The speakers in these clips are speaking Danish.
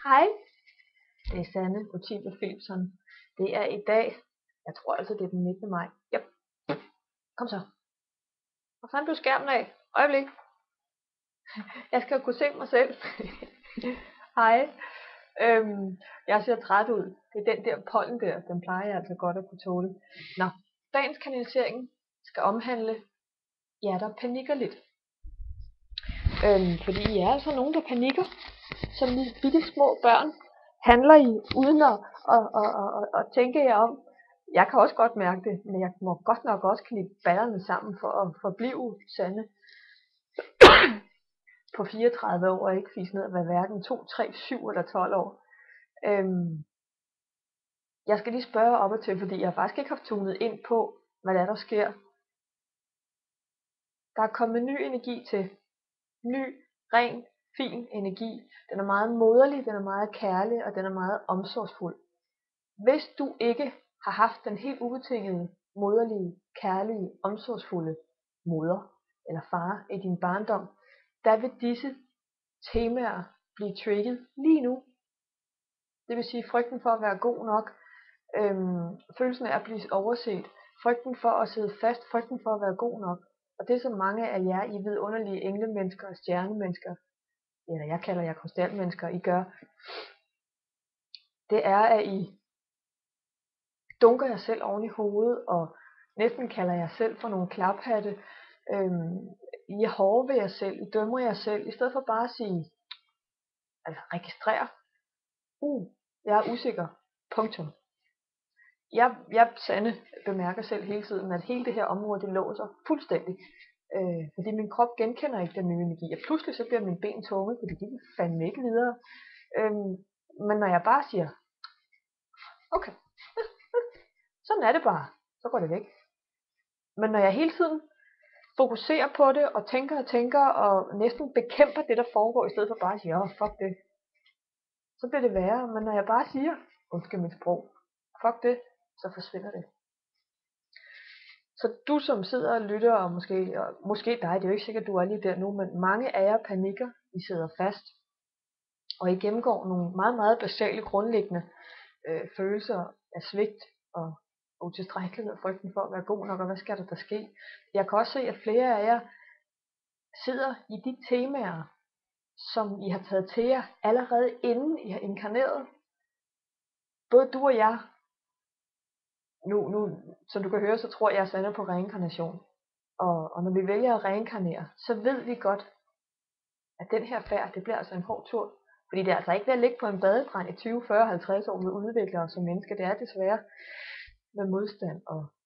Hej, det er Sanne Ottilie Philipsen. Det er i dag, jeg tror altså det er den 19. maj. Yep. Kom så. Hvor fanden blev skærmen af? Øjeblik. Jeg skal kunne se mig selv. Hej. Jeg ser træt ud. Det er den der pollen der, den plejer jeg altså godt at kunne tåle. Nå, dagens kanalisering skal omhandle jer, der panikker lidt. Fordi I er altså nogen, der panikker. Som bitte små børn handler I uden at tænke jer om. Jeg kan også godt mærke det, men jeg må godt nok også knibe ballerne sammen for at forblive Sanne på 34 år og ikke fise ned at være hverken 2, 3, 7 eller 12 år. Jeg skal lige spørge op og til, fordi jeg faktisk ikke har tunet ind på, hvad der sker. Der er kommet ny energi til. Ny, ren, fin energi. Den er meget moderlig, den er meget kærlig, og den er meget omsorgsfuld. Hvis du ikke har haft den helt ubetingede, moderlige, kærlige, omsorgsfulde moder eller far i din barndom, der vil disse temaer blive trigget lige nu. Det vil sige frygten for at være god nok, følelsen af at blive overset, frygten for at sidde fast, frygten for at være god nok. Og det som mange af jer, I vidunderlige englemennesker og stjernemennesker, eller jeg kalder jer krystalmennesker, I gør, det er, at I dunker jer selv oven i hovedet, og næsten kalder jer selv for nogle klaphatte. I er hårde ved jer selv, I dømmer jer selv, i stedet for bare at sige, altså registrere, jeg er usikker, punktum. Jeg Sanne, bemærker selv hele tiden, at hele det her område, det låser fuldstændig. Fordi min krop genkender ikke den nye energi, og pludselig så bliver mine ben tunge, fordi de vil fandme ikke videre. Men når jeg bare siger, okay, sådan er det bare, så går det væk. Men når jeg hele tiden fokuserer på det, og tænker, og næsten bekæmper det, der foregår, i stedet for bare at sige, fuck det, så bliver det værre. Men når jeg bare siger, undskyld mit sprog, fuck det, så forsvinder det. Så du som sidder og lytter, og måske dig, det er jo ikke sikkert, du er lige der nu, men mange af jer panikker, I sidder fast, og I gennemgår nogle meget, meget basale, grundlæggende følelser af svigt og utilstrækkelighed og frygten for at være god nok, og hvad skal der ske? Jeg kan også se, at flere af jer sidder i de temaer, som I har taget til jer, allerede inden I har inkarneret. Både du og jeg, nu som du kan høre, så tror jeg Sanne på reinkarnation. Og når vi vælger at reinkarnere, så ved vi godt, at den her færd, det bliver altså en hård tur. Fordi det er altså ikke ved at ligge på en badestrand i 20, 40, 50 år med udviklere som mennesker. Det er desværre med modstand.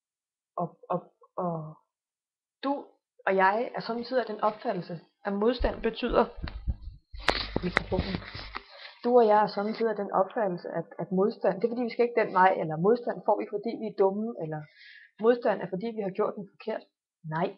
Og du og jeg er samtidig af den opfattelse, at modstand betyder mikrofonen. Du og jeg er samtidig af den opfattelse, at modstand, det er fordi vi skal ikke den vej, eller modstand får vi fordi vi er dumme, eller modstand er fordi vi har gjort den forkert. Nej.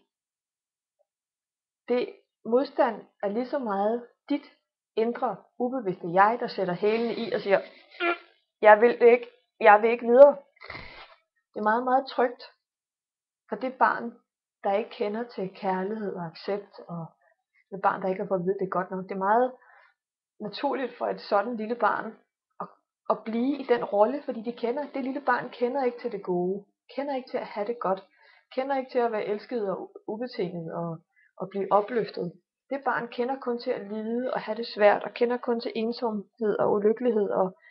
Modstand er lige så meget dit indre ubevidste jeg, der sætter hælene i og siger, jeg vil ikke videre. Det er meget, meget trygt for det barn, der ikke kender til kærlighed og accept, og det barn, der ikke har fået at vide, det er godt nok. Det er meget naturligt for et sådan lille barn at blive i den rolle, fordi det lille barn kender ikke til det gode, kender ikke til at have det godt, kender ikke til at være elsket og ubetinget og blive opløftet. Det barn kender kun til at lide og have det svært, og kender kun til ensomhed og ulykkelighed.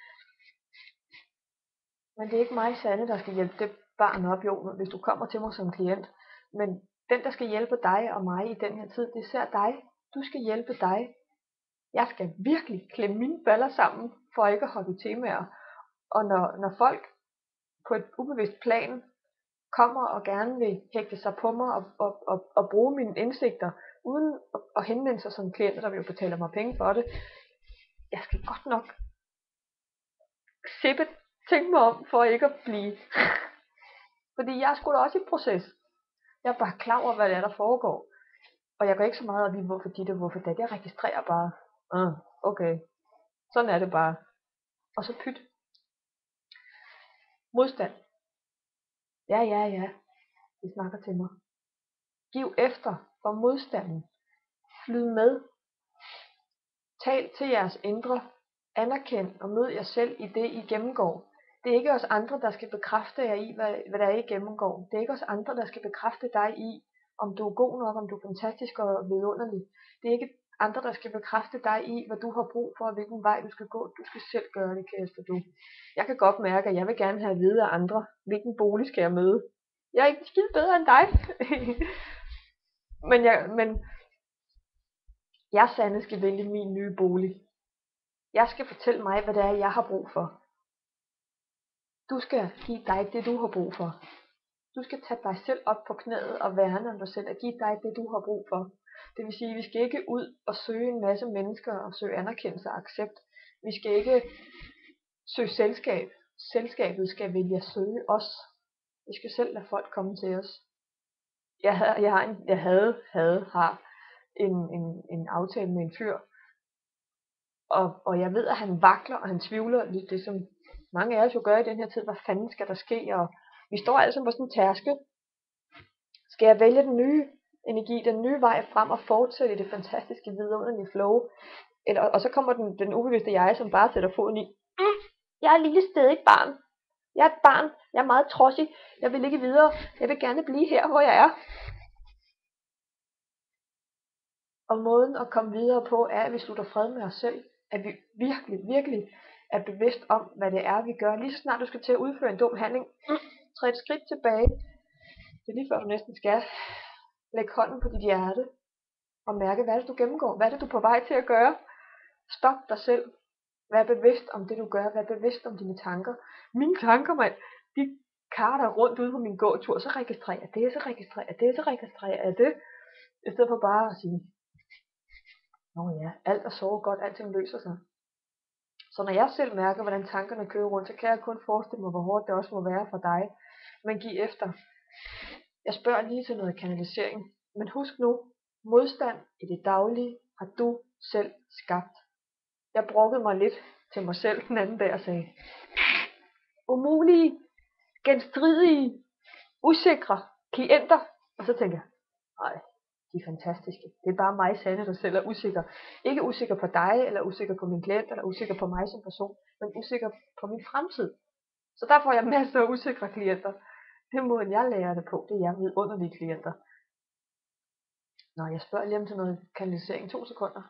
Men det er ikke mig, Sanne, der skal hjælpe det barn op, jo, hvis du kommer til mig som klient. Men den, der skal hjælpe dig og mig i den her tid, det er især dig. Du skal hjælpe dig. Jeg skal virkelig klemme mine baller sammen, for ikke at hoppe i temaer. Og når folk på et ubevidst plan kommer og gerne vil hægte sig på mig og bruge mine indsigter, uden at henvende sig som klienter, der vil betale mig penge for det, jeg skal godt nok tænke mig om, for ikke at blive. Fordi jeg er sgu da også i proces. Jeg er bare klar over, hvad det er, der foregår. Og jeg går ikke så meget op i, hvorfor dit og hvorfor dat. Jeg registrerer bare, okay, sådan er det bare. Og så pyt. Modstand. Ja, de snakker til mig. Giv efter for modstanden. Flyd med. Tal til jeres indre Anerkend og mød jer selv i det, I gennemgår. Det er ikke os andre, der skal bekræfte jer i, hvad der er, I gennemgår. Det er ikke os andre, der skal bekræfte dig i, om du er god nok, om du er fantastisk og vidunderlig. Det er ikke andre, der skal bekræfte dig i, hvad du har brug for, og hvilken vej du skal gå. Du skal selv gøre det, kæreste du. Jeg kan godt mærke, at jeg vil gerne have at vide af andre, hvilken bolig skal jeg møde. Jeg er ikke skide bedre end dig. men jeg, Sanne, skal vælge min nye bolig. Jeg skal fortælle mig, hvad det er, jeg har brug for. Du skal give dig det, du har brug for. Du skal tage dig selv op på knæet og værne om dig selv og give dig det, du har brug for. Det vil sige, at vi skal ikke ud og søge en masse mennesker og søge anerkendelse og accept. Vi skal ikke søge selskab. Selskabet skal vælge at søge os. Vi skal selv lade folk komme til os. Jeg har en aftale med en fyr, og jeg ved, at han vakler, og han tvivler lidt, det som mange af os jo gør i den her tid. Hvad fanden skal der ske? Og vi står altså på sådan en tærskel. Skal jeg vælge den nye energi, den nye vej frem og fortsætte i det fantastiske, vidunderlige flow? Og så kommer den ubevidste jeg, som bare sætter foden i. Jeg er et lille stedig barn. Jeg er et barn. Jeg er meget trodsig. Jeg vil ikke videre. Jeg vil gerne blive her, hvor jeg er. Og måden at komme videre på, er, at vi slutter fred med os selv. At vi virkelig er bevidst om, hvad det er, vi gør. Lige så snart du skal til at udføre en dum handling, træd et skridt tilbage. Det er lige før du næsten skal. Læg hånden på dit hjerte. Og mærke, hvad er det, du gennemgår? Hvad er det, du er på vej til at gøre? Stop dig selv. Vær bevidst om det, du gør. Vær bevidst om dine tanker. Mine tanker, mand, de karter rundt ude på min gåtur. Så registrerer jeg det, så registrerer jeg det, så registrerer jeg det. I stedet for bare at sige, nå ja, alt er så godt, alting løser sig. Så når jeg selv mærker, hvordan tankerne kører rundt, så kan jeg kun forestille mig, hvor hårdt det også må være for dig. Men giv efter. Jeg spørger lige til noget kanalisering. Men husk nu, modstand i det daglige har du selv skabt. Jeg bruggede mig lidt til mig selv den anden dag og sagde, umulige, genstridige, usikre klienter. Og så tænker jeg, nej, de er fantastiske. Det er bare mig, Sanne, der selv er usikker. Ikke usikker på dig, eller usikker på min klient, eller usikker på mig som person, men usikker på min fremtid. Så der får jeg masser af usikre klienter. Det er måden, jeg lærer det på. Det er jeg vidunderlige klienter. Nå, jeg spørger lige om til noget kanalisering. 2 sekunder.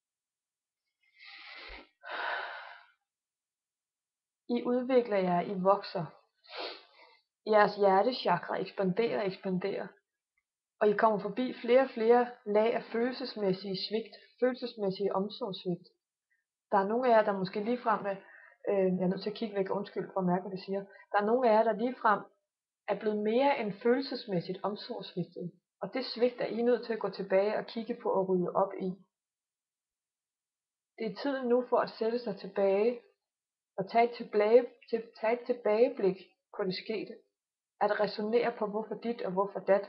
I udvikler jer, I vokser. Jeres hjertechakra ekspanderer. Og I kommer forbi flere og flere lag af følelsesmæssige svigt, følelsesmæssige omsorgssvigt. Der er nogle af jer, der måske ligefrem jeg er nødt til at kigge væk, undskyld for at mærke, hvad det siger. Der er nogle af jer, der ligefrem er blevet mere end følelsesmæssigt omsorgssvigtet. Og det svigt er I nødt til at gå tilbage og kigge på og rydde op i. Det er tiden nu for at sætte sig tilbage og tage et tilbageblik på det skete. At resonere på hvorfor dit og hvorfor dat.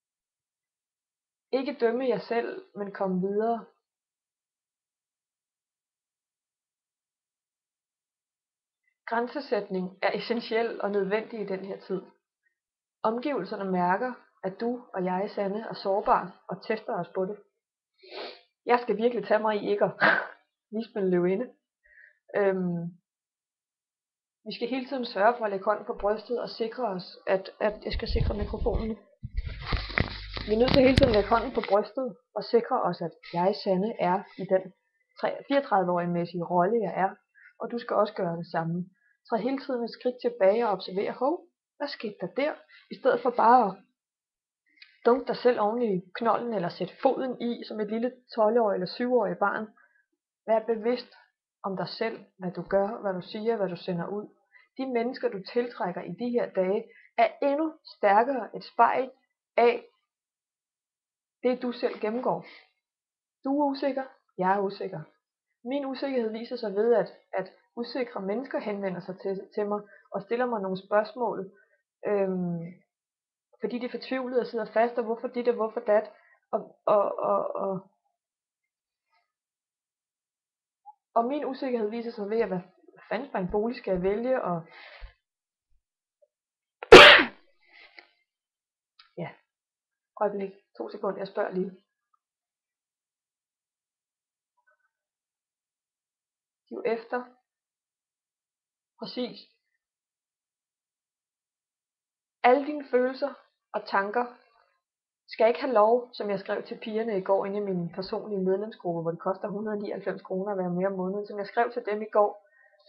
Ikke dømme jer selv, men komme videre. Grænsesætning er essentiel og nødvendig i den her tid. Omgivelserne mærker, at du og jeg, Sanne, er sårbare og tester os på det. Jeg skal virkelig tage mig i ikke at vise min løvinde. Vi skal hele tiden sørge for at lægge hånden på brystet og sikre os, at jeg skal sikre mikrofonen. Vi er nødt til hele tiden at lægge hånden på brystet og sikre os, at jeg, Sanne, er i den 34-årige mæssige rolle, jeg er. Og du skal også gøre det samme. Træd hele tiden et skridt tilbage og observere, hvad skete der? I stedet for bare at dunke dig selv oven i knolden eller sætte foden i som et lille 12-årig eller 7-årig barn. Vær bevidst om dig selv, hvad du gør, hvad du siger, hvad du sender ud. De mennesker, du tiltrækker i de her dage, er endnu stærkere et spejl af det, du selv gennemgår. Du er usikker, jeg er usikker. Min usikkerhed viser sig ved, at usikre mennesker henvender sig til mig og stiller mig nogle spørgsmål, fordi de er fortvivlede og sidder fast, og hvorfor dit og hvorfor dat. Og min usikkerhed viser sig ved, at hvad fanden for en bolig skal jeg vælge, og ja, øjeblik, 2 sekunder, jeg spørger lige. De er jo efter præcis alle dine følelser og tanker skal ikke have lov, som jeg skrev til pigerne i går inde i min personlige medlemsgruppe, hvor det koster 199 kroner at være mere om måneden, som jeg skrev til dem i går.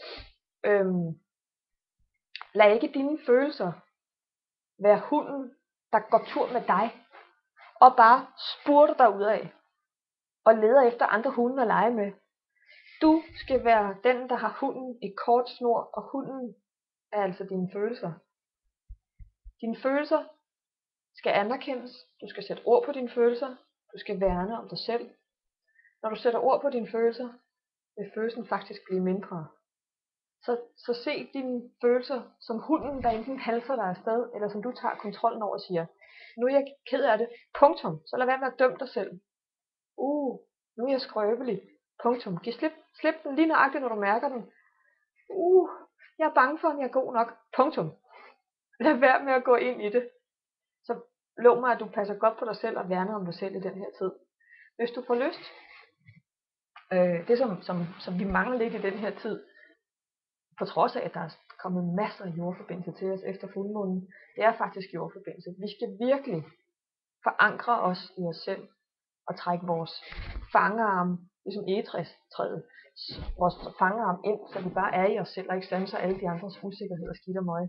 Lad ikke dine følelser være hunden, der går tur med dig, og bare spurter derudad, og leder efter andre hunde at lege med. Du skal være den, der har hunden i kort snor, og hunden er altså dine følelser. Dine følelser skal anerkendes, du skal sætte ord på dine følelser, du skal værne om dig selv. Når du sætter ord på dine følelser, vil følelsen faktisk blive mindre. Så se dine følelser som hunden, der enten halser dig afsted, eller som du tager kontrollen over og siger, nu er jeg ked af det, punktum, så lad være med at dømme dig selv. Nu er jeg skrøbelig, punktum. Giv slip den lige nøjagtigt, når du mærker den. Jeg er bange for, om jeg er god nok, punktum. Lad være med at gå ind i det. Så lov mig, at du passer godt på dig selv og værner om dig selv i den her tid. Hvis du får lyst, det som vi mangler lidt i den her tid, på trods af, at der er kommet masser af jordforbindelse til os efter fuldmånen, det er faktisk jordforbindelse. Vi skal virkelig forankre os i os selv og trække vores fangarm, ligesom egetræstræet, vores fangarm ind, så vi bare er i os selv og ikke standser alle de andres usikkerhed og skidt og møg.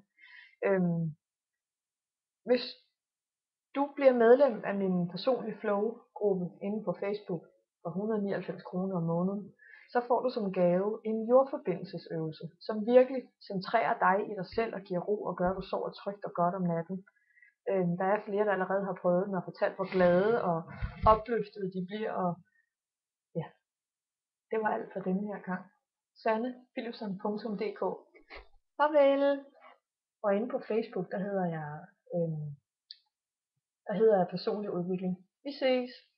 Hvis du bliver medlem af min personlige flow-gruppe inde på Facebook for 199 kroner om måneden, så får du som gave en jordforbindelsesøvelse, som virkelig centrerer dig i dig selv og giver ro og gør, at du sover trygt og godt om natten. Der er flere, der allerede har prøvet den og fortalt, hvor glade og opløftede de bliver. Og ja, det var alt for denne her gang. sannephilipsen.dk. Farvel! Og inde på Facebook, der hedder jeg personlig udvikling. Vi ses!